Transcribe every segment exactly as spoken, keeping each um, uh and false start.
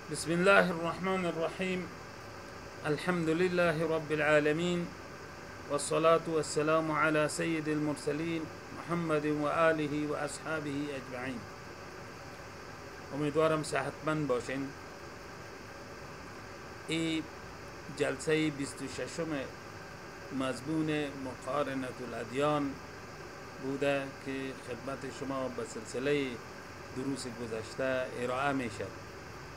بسم الله الرحمن الرحيم. الحمد لله رب العالمين، والصلاة والسلام على سيد المرسلين محمد و آله و اصحابه اجمعین. امیدوارم صحتمند باشین. این جلسه بیست و ششم مضمون مقارنة الادیان بوده که خدمت شما به سلسله دروس گذشته ارائه می شد.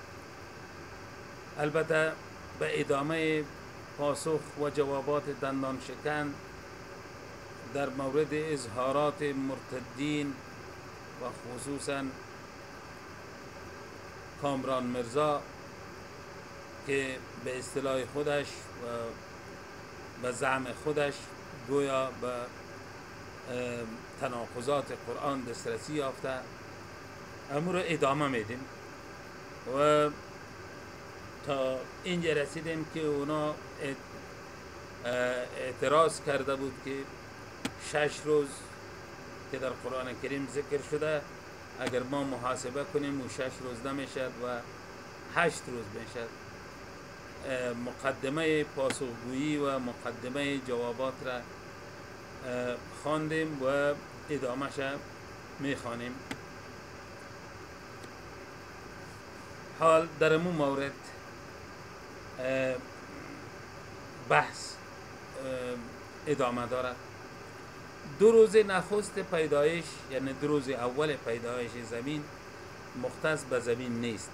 البته به ادامه پاسخ و جوابات دندان شکن در مورد اظهارات مرتدین و خصوصا کامران مرزا که به اصطلاح خودش و به زعم خودش گویا به تناقضات قرآن دسترسی یافته، امور رو ادامه میدیم و تا اینجا رسیدیم که اونا اعتراض کرده بود که شش روز که در قرآن کریم ذکر شده اگر ما محاسبه کنیم و شش روز نمیشد و هشت روز میشد. مقدمه پاسخگویی و مقدمه جوابات را خواندیم و ادامهش میخوانیم. حال در امون مورد بحث ادامه دارد. دو روز نخست پیدایش، یعنی دو روز اول پیدایش زمین مختص به زمین نیست.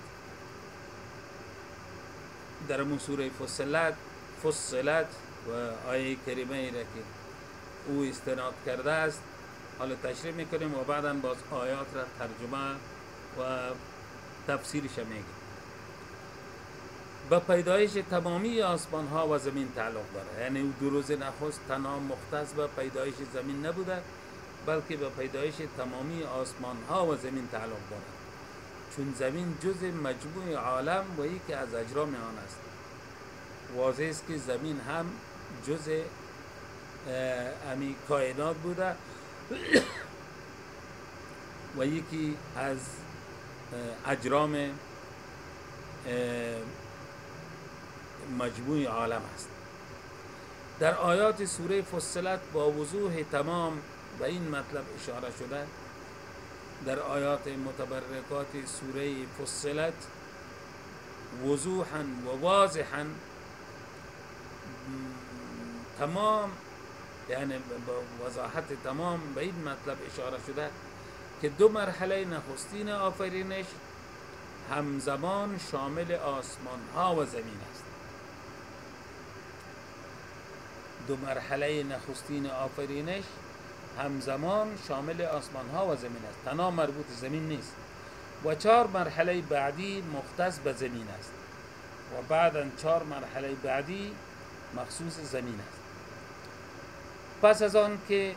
در امون سوره فصلت فصلت و آیه کریمه ای را که او استناد کرده است حالا تشریح میکنیم و بعدا باز آیات را ترجمه و تفسیرش میگیم. به پیدایش تمامی آسمان ها و زمین تعلق داره، یعنی او دو روز نخست تنها مختص به پیدایش زمین نبوده بلکه به پیدایش تمامی آسمان ها و زمین تعلق داره، چون زمین جزء مجموع عالم و یکی از اجرام آن است. واضح است که زمین هم جزء امی کائنات بوده و یکی از اجرام مجموع عالم است. در آیات سوره فصلت با وضوح تمام به این مطلب اشاره شده. در آیات متبرکات سوره فصلت وضوحا و واضحا تمام، یعنی با وضاحت تمام به این مطلب اشاره شده که دو مرحله نخستین آفرینش همزمان شامل آسمان ها و زمین است. دو مرحله نخستین آفرینش همزمان شامل آسمان ها و زمین است، تنها مربوط زمین نیست. و چهار مرحله بعدی مختص به زمین است و بعدا چهار مرحله بعدی مخصوص زمین است. پس از آن که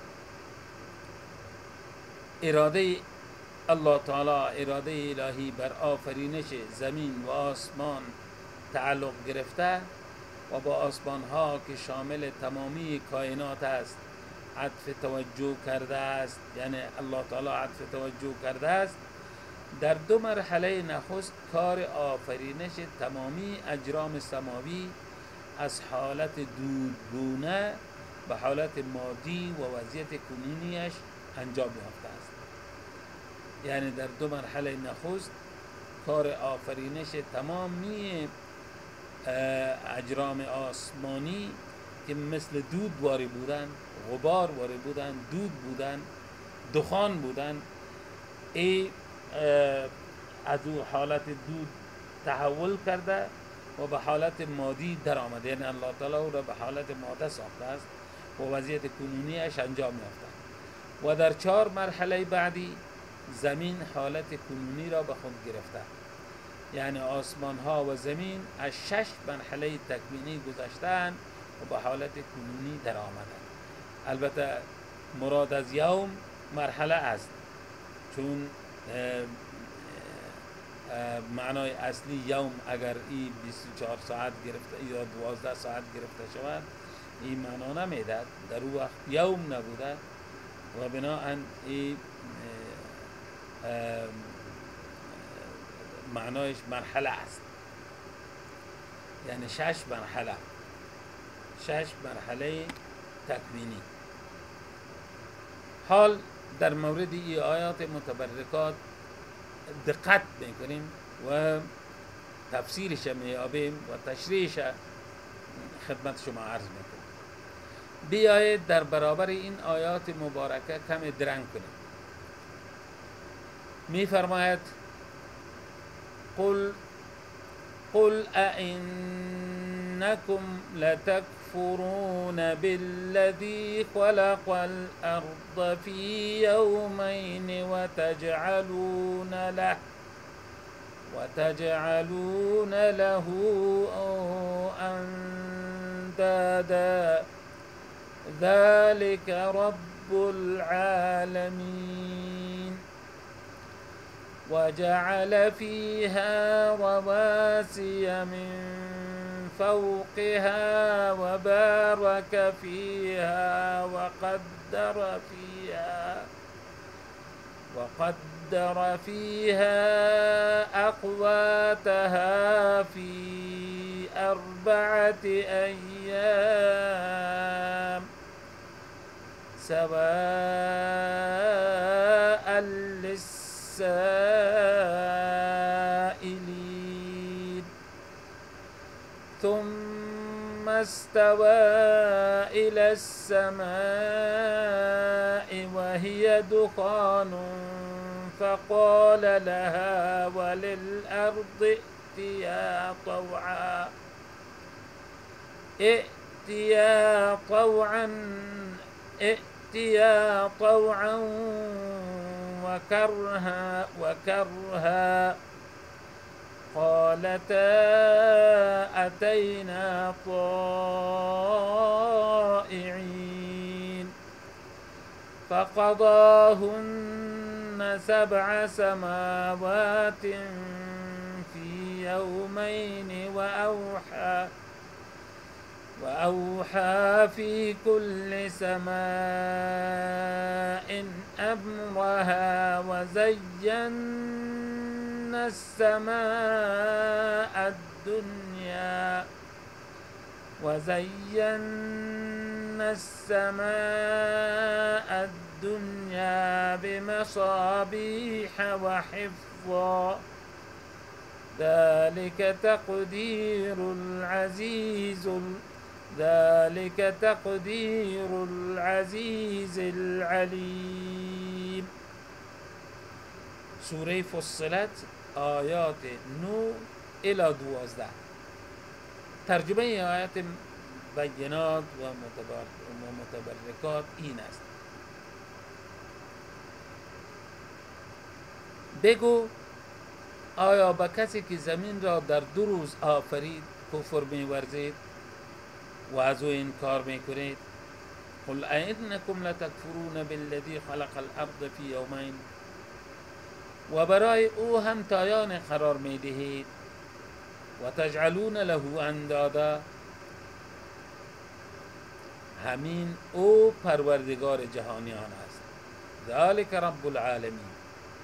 اراده الله تعالی، اراده الهی بر آفرینش زمین و آسمان تعلق گرفته و با آسمان ها که شامل تمامی کائنات است عطف توجه کرده است، یعنی الله تعالی عطف توجه کرده است، در دو مرحله نخست کار آفرینش تمامی اجرام سماوی از حالت دودگونه به حالت مادی و وضعیت کنونیش انجام یافته است. یعنی در دو مرحله نخست کار آفرینش تمامی اجرام آسمانی که مثل دود واری بودن، غبار واری بودن، دود بودن، دخان بودن، ای از او حالت دود تحول کرده و به حالت مادی در آمده، یعنی الله تعالی او را به حالت ماده ساخته است و وضعیت کنونیش انجام یافته. و در چهار مرحله بعدی زمین حالت کنونی را به خود گرفته، یعنی آسمان ها و زمین از شش مرحله تکوینی گذشتند و به حالت کنونی در آمدند. البته مراد از یوم مرحله است، چون معنای اصلی یوم اگر این بیست و چهار ساعت گرفته یا دوازده ساعت گرفته شود این معنا نمیداد، در او وقت یوم نبوده و بناهن این معنایش مرحله است، یعنی شش مرحله، شش مرحله تکوینی. حال در مورد این آیات متبرکات دقت میکنیم و تفسیرش میابیم و تشریحش خدمت شما عرض میکنیم. بیایید در برابر این آیات مبارکه کمی درنگ کنیم. میفرماید قل قل أئنكم لتكفرون بالذي خلق الأرض في يومين وتجعلون له وتجعلون له أندادا ذلك رب العالمين وجعل فيها رواسي من فوقها وبارك فيها وقدر فيها وقدر فيها أقواتها في أربعة أيام سواء للسائلين ثم استوى إلى السماء وهي دخان فقال لها وللأرض ائتيا طوعا ائتيا طوعا ائتيا طوعا وكرها وكرها قالتا أتينا طائعين فقضاهن سبع سماوات في يومين وأوحى وأوحى في كل سماء أمرها وزينا السماء الدنيا وزينا السماء الدنيا بمصابيح وحفظا ذلك تقدير العزيز ذلك تقدير العزيز العليم. سوره فصلت آیات نو الی دوازده. ترجمه آیات بینات و متبرکات این است: بگو آیا به کسی که زمین را در دو روز آفرید کفر می‌ورزید و از او انکار می‌کنید؟ قل ائنکم لتکفرون بالذی خلق الارض فی یومین، و برای او هم تایان قرار می‌دهید و تجعلون له اندادا، همین او پروردگار جهانیان است. ذلک رب العالمین.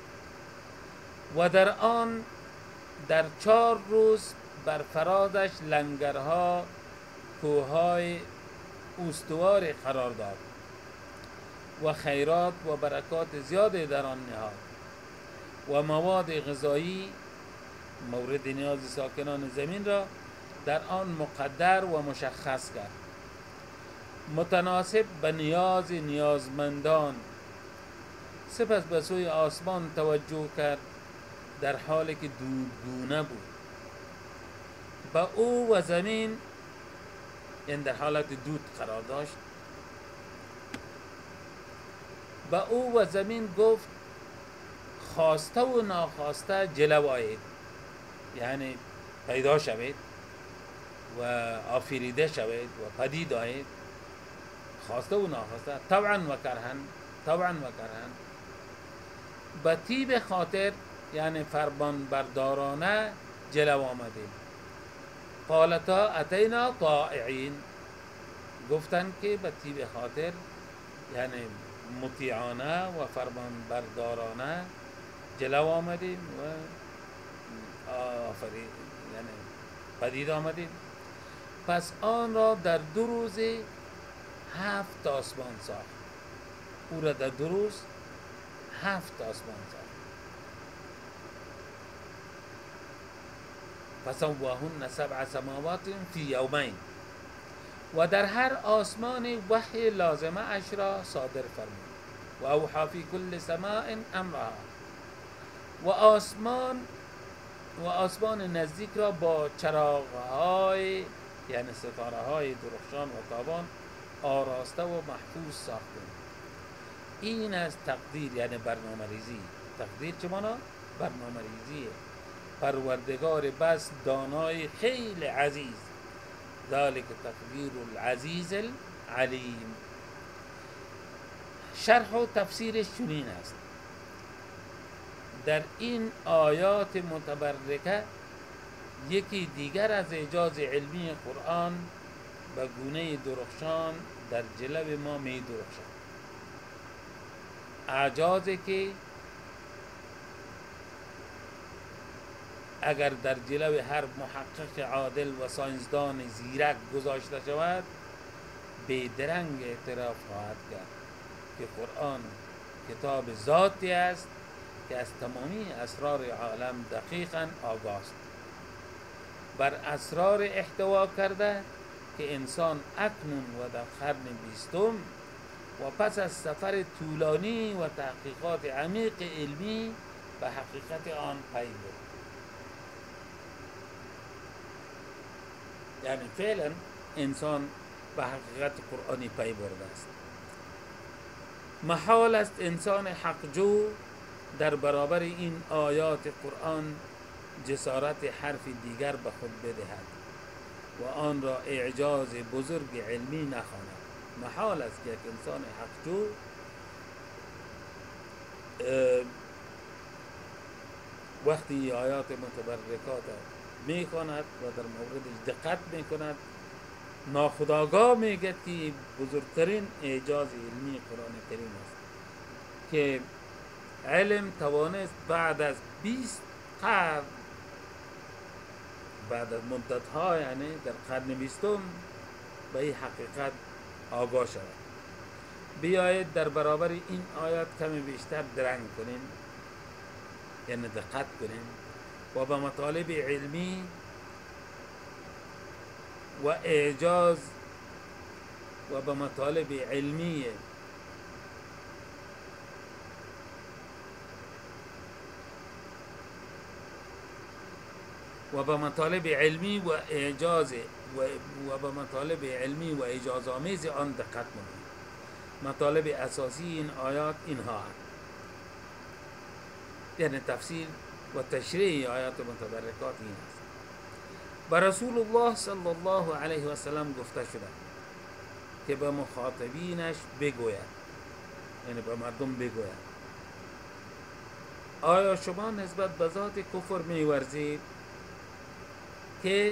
و در آن در چهار روز بر فرازش لنگرها کوههای استوار قرار داد و خیرات و برکات زیادی در آن نهاد و مواد غذایی مورد نیاز ساکنان زمین را در آن مقدر و مشخص کرد، متناسب به نیاز نیازمندان. سپس به سوی آسمان توجه کرد در حالی که دودگونه بود. با او و زمین، این در حالت دود قرار داشت، با او و زمین گفت خواسته و ناخواسته جلو آیید، یعنی پیدا شوید و آفریده شوید و پدید آیید، خواسته و ناخواسته، طبعا و کرهن، طبعا و کرهن، به طیب خاطر یعنی فرمان بردارانه جلو آمدیم. قالتا اتینا طائعین، گفتن که به طیب خاطر یعنی مطیعانه و فرمان بردارانه جلو آمدیم و آفرید، یعنی پدید آمدیم. پس آن را در دو روز هفت آسمان ساخت. او را در دو روز هفت آسمان ساخت. فسواهن سبع سماوات فی یومین، و در هر آسمان وحی لازمه اش را صادر فرمود. و اوحی فی کل سماء امرها، و آسمان و آسمان نزدیک را با چراغ‌های یعنی ستاره‌های درخشان و تابان آراسته و محفوظ ساخته. این از تقدیر یعنی برنامه ریزی. تقدیر چه مانا؟ برنامه ریزیه. پروردگار بس دانای خیلی عزیز. ذالک تقدیر العزیز العلیم. شرح و تفسیرش چنین است: در این آیات متبرکه یکی دیگر از اعجاز علمی قرآن به گونه درخشان در جلو ما می درخشد. اعجازی که اگر در جلو هر محقق عادل و ساینسدان زیرک گذاشته شود بیدرنگ اعتراف خواهد کرد که قرآن کتاب ذاتی است که از تمامی اسرار عالم دقیقاً آگاه است. بر اسرار احتوا کرده که انسان اکنون و در قرن بیستم و پس از سفر طولانی و تحقیقات عمیق علمی به حقیقت آن پی برد. یعنی فعلا انسان به حقیقت قرآنی پی برده است. محال است انسان حقجو در برابر این آیات قرآن جسارت حرف دیگر به خود بدهد و آن را اعجاز بزرگ علمی نخواند. محال است که یک انسان حقجو وقتی آیات متبرکات می کند و در موردش دقت می کند ناخودآگاه میگه که بزرگترین اعجاز علمی قرآن کریم است که علم توانست بعد از بیست قرن، بعد از مدت ها یعنی در قرن بیستم به این حقیقت آگاه شود. بیایید در برابر این آیات کمی بیشتر درنگ کنیم، یعنی دقت کنیم و به مطالب علمی و اعجاز و به مطالب علمی و به مطالب علمی و اعجاز و, و به مطالب علمی و اعجاز آمیز آن دقت کنیم. مطالب اساسی این آیات اینها هست، یعنی تفسیر و تشریح آیات متبرکات این است. به رسول الله صلی الله علیه و سلم گفته شده که به مخاطبینش بگوید، یعنی به مردم بگوید: آیا شما نسبت به ذات کفر می‌ورزید که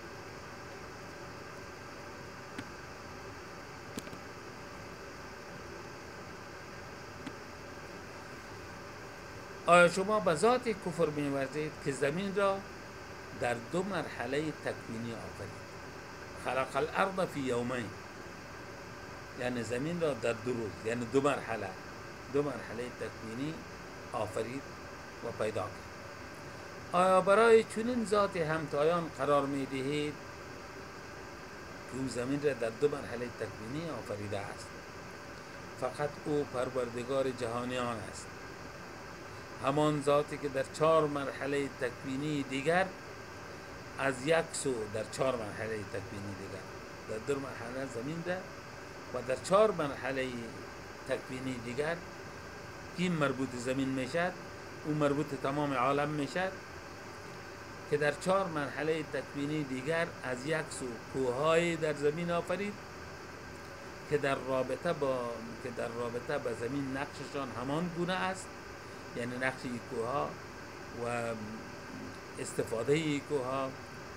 آیا شما به ذات کفر می‌ورزید که زمین را در دو مرحله تکوینی آفرید؟ خلق الارض فی یومین، یعنی زمین را در دو روز، یعنی دو مرحله دو مرحله تکوینی آفرید و پیدا کرد. آیا برای چنین ذات همتایان قرار می دهید که او زمین را در دو مرحله تکوینی آفریده است؟ فقط او پروردگار جهانیان است، همان ذاتی که در چهار مرحله تکوینی دیگر از یک سو در چهار مرحله تکوینی دیگر در دو مرحله زمین ده و در چهار مرحله تکوینی دیگر که مربوط زمین میشد او مربوط تمام عالم میشد، که در چهار مرحله تکوینی دیگر از یک سو کوههای در زمین آفرید که در رابطه با که در رابطه با زمین نقششان همان گونه است، یعنی نقش این کوهها و استفاده این کوهها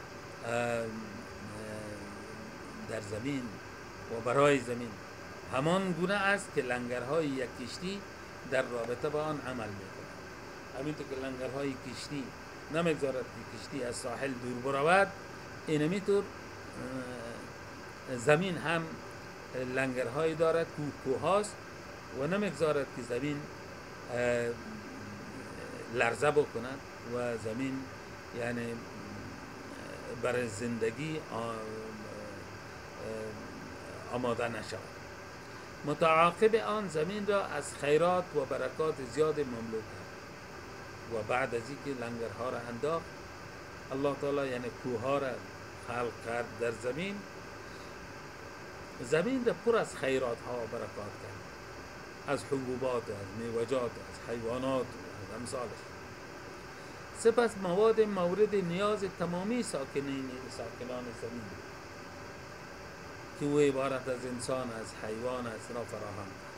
در زمین و برای زمین همان گونه است که لنگرهای یک کشتی در رابطه با آن عمل میکنند. همینطور که لنگرهای کشتی نمیگذارد که کشتی از ساحل دور برود. اینمی طور زمین هم لنگرهایی دارد، کوه کوه هاست و نمیگذارد که زمین لرزه بکند و زمین یعنی برای زندگی آماده نشود. متعاقب آن زمین را از خیرات و برکات زیاد مملو کرد و بعد از اینکه لنگرها را انداخت، الله تعالی یعنی کوه ها را خلق کرد در زمین، زمین را پر از خیرات ها و برکات کرد، از حبوبات، از میوجات، از حیوانات و از امثالش. سپس مواد مورد نیاز تمامی ساکنین ساکنان زمین که او عبارت از انسان، از حیوان است را فراهم کرد.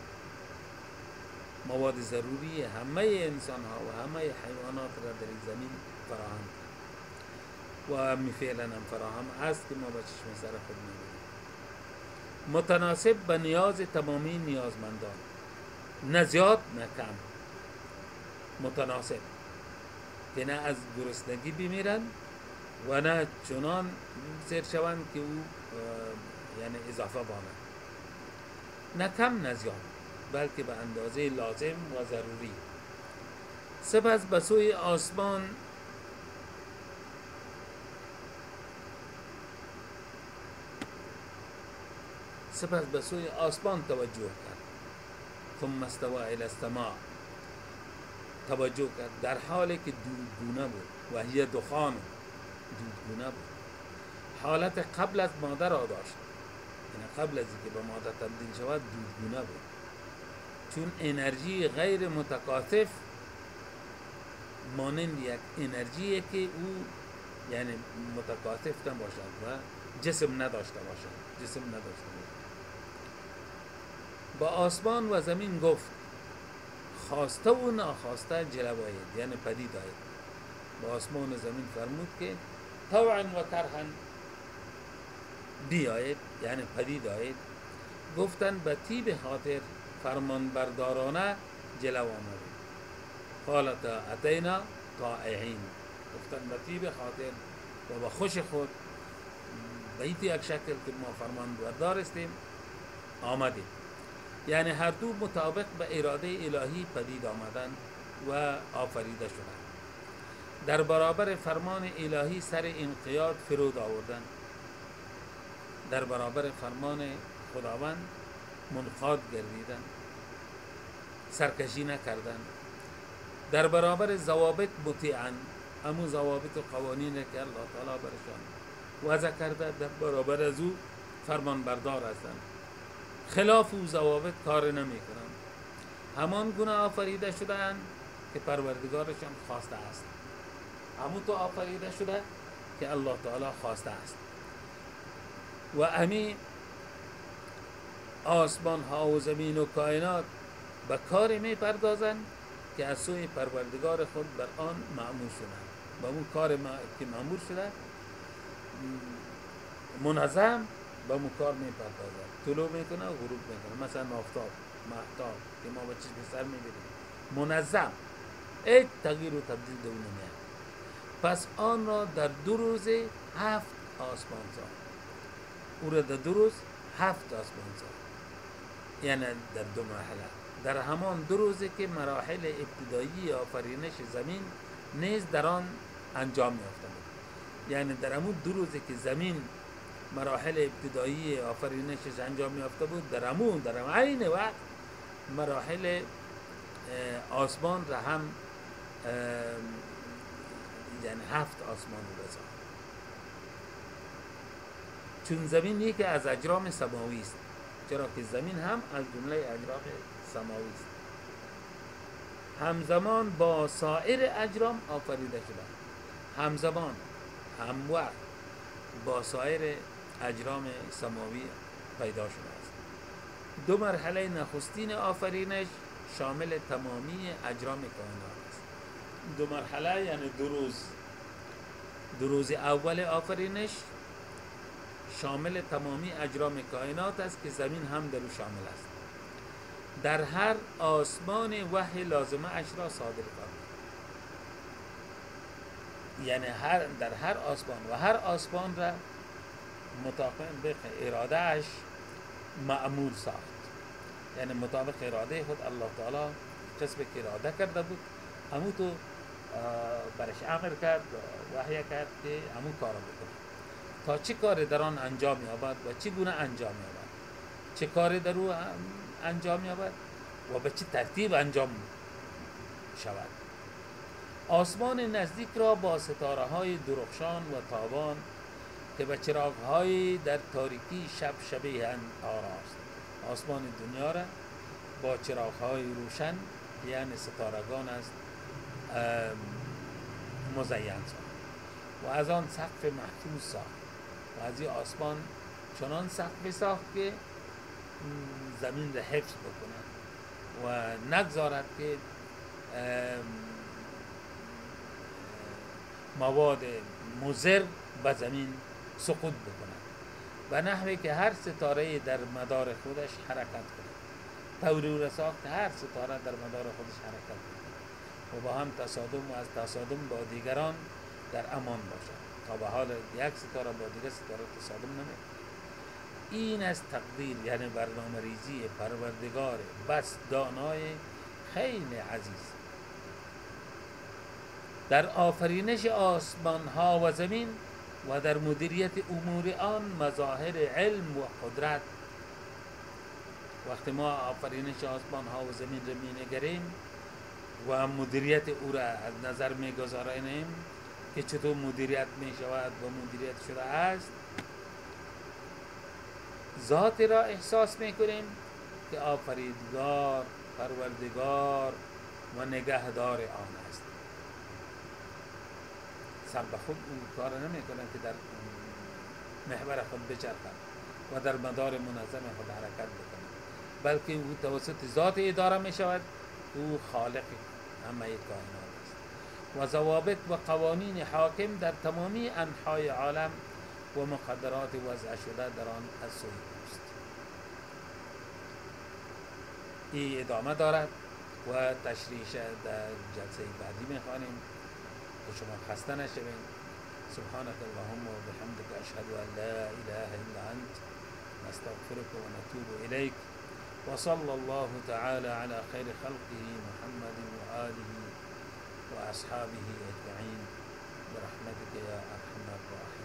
مواد ضروری همه انسان ها و همه حیوانات را در زمین فراهم کرد و همی فعلا هم فراهم است که ما به چشم سر خود می‌بینیم. متناسب به نیاز تمامی نیازمندان، نه زیاد نه کم، متناسب، که نه از گرسنگی بمیرن و نه چنان سیر شوند که او یعنی اضافه بانند، نه کم نه زیاد، بلکه به اندازه لازم و ضروری. سپس به سوی آسمان سپس به سوی آسمان توجه کرد. ثم استوى الى السماء، توجه کرد در حالی که دودگونه بود و هی دخان، دودگونه بود. حالت قبل از ماده را داشت، یعنی قبل از اینکه به ماده تبدیل شود دودگونه بود، چون انرژی غیر متکاثف مانند یک انرژی که او یعنی متکاثف نباشد و جسم نداشته باشد، جسم نداشته باشد. با آسمان و زمین گفت، خواسته و ناخواسته جلوه آید، یعنی پدید آید. با آسمان و زمین فرمود که طوعا و کرها بیاید، یعنی پدید آید. گفتن به طیب خاطر فرمان بردارانه جلو آمده. قالت اتینا طائعین، گفتن به طیب خاطر و به خوش خود، به این یک شکل که ما فرمان بردار استیم آمدیم. یعنی هر دو مطابق به اراده الهی پدید آمدن و آفریده شدند. در برابر فرمان الهی سر انقیاد فرود آوردن، در برابر فرمان خداوند منقاد گردیدن، سرکشی نکردن. در برابر ضوابط مطیعن، همون ضوابط و قوانین که الله تعالی برشان وضع کرده در برابر از او فرمان بردار هستند. خلاف او ضوابط کار نمی کنند. همان گونه آفریده شده‌اند که پروردگارشان خواسته است، همون تو آفریده شده که الله تعالی خواسته است. و امی آسمان ها و زمین و کائنات به کار می پردازند که از سوی پروردگار خود بر آن مأمور شدند. با اون کار ما که مأمور شده منظم با اون کار می پردازند، طلوع میکنه و غروب میکنه. مثلا آفتاب، مهتاب که ما با چشم سر میبینیم منظم، هیچ تغییر و تبدیل دو نمیاد. پس آن را در دو روز هفت آسمان ساخت. او را در دو روز هفت آسمان ساخت، یعنی در دو مرحله. در همان دو روزی که مراحل ابتدایی آفرینش زمین نیز در آن انجام یافته بود. یعنی در همون دو روزی که زمین مراحل ابتدایی آفرینشش انجام یافته بود، در همون در عین وقت مراحل آسمان را هم یعنی هفت آسمان رو بساخت. چون زمین یکی از اجرام سماوی است، چرا که زمین هم از جمله اجرام سماوی است، همزمان با سایر اجرام آفریده شده، همزمان هم وقت با سایر اجرام سماوی پیدا شده است. دو مرحله نخستین آفرینش شامل تمامی اجرام کائنات است. دو مرحله یعنی دو روز. دو روز اول آفرینش شامل تمامی اجرام کائنات است که زمین هم در او شامل است. در هر آسمان وحی لازمه اش را صادر فرمود. یعنی هر در هر آسمان و هر آسمان را مطابق ارادهش معمول ساخت، یعنی مطابق اراده خود الله تعالی قسم که اراده کرده بود همو تو برش امر کرد و وحی کرد که همون کار بکنه تا چه کار در آن انجام یابد و چه گونه انجام یابد، چه کاری در او انجام یابد و به چه ترتیب انجام شود. آسمان نزدیک را با ستاره های درخشان و تابان که به چراغ های در تاریکی شب شبیه‌اند آراست. آسمان دنیا را با چراغ های روشن یعنی ستارگان است مزین ساخت و از آن سقف محفوظ ساخت و از این آسمان چنان سقف ساخت که زمین را حفظ بکنه و نگذارد که مواد مضر به زمین سقوط بکنه و نحوی که هر ستاره در مدار خودش حرکت کنه، طوری را ساخت هر ستاره در مدار خودش حرکت کنه و با هم تصادم و از تصادم با دیگران در امان باشد تا به حال یک ستاره با دیگر ستاره تصادم نمیکنه. این از تقدیر یعنی برنامه ریزی پروردگار بس دانای خیلی عزیز در آفرینش آسمان ها و زمین و در مدیریت امور آن مظاهر علم و قدرت. وقتی ما آفرینش آسمان ها و زمین را می نگریم و مدیریت او را از نظر می گذاریم که چطور مدیریت می شود و مدیریت شده است، ذات را احساس می کنیم که آفریدگار پروردگار و نگهدار آن است. سر به خود اون کار نمی کنند که در محور خود بچرخند و در مدار منظم خود حرکت بکنند، بلکه او توسط ذات اداره می شود. او خالق همه کائنات است و ضوابط و قوانین حاکم در تمامی انحای عالم و مقدرات وضع شده در آن از سوی اوست. این ادامه دارد و تشریح در جلسه بعدی می خوانیم که شما خسته نشوید. سبحانك اللهم وبحمدك اشهد ان لا اله الا انت نستغفرك ونتوب اليك وصلى الله تعالى على خير خلقه محمد وآله وأصحابه أجمعين برحمتك يا أرحم الراحمين.